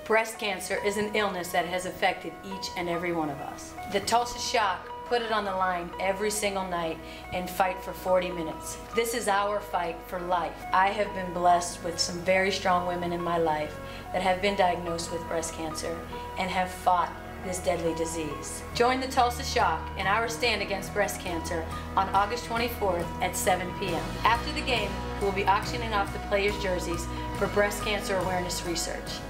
Breast cancer is an illness that has affected each and every one of us. The Tulsa Shock put it on the line every single night and fight for 40 minutes. This is our fight for life. I have been blessed with some very strong women in my life that have been diagnosed with breast cancer and have fought this deadly disease. Join the Tulsa Shock in our stand against breast cancer on August 24th at 7 p.m. After the game, we will be auctioning off the players' jerseys for breast cancer awareness research.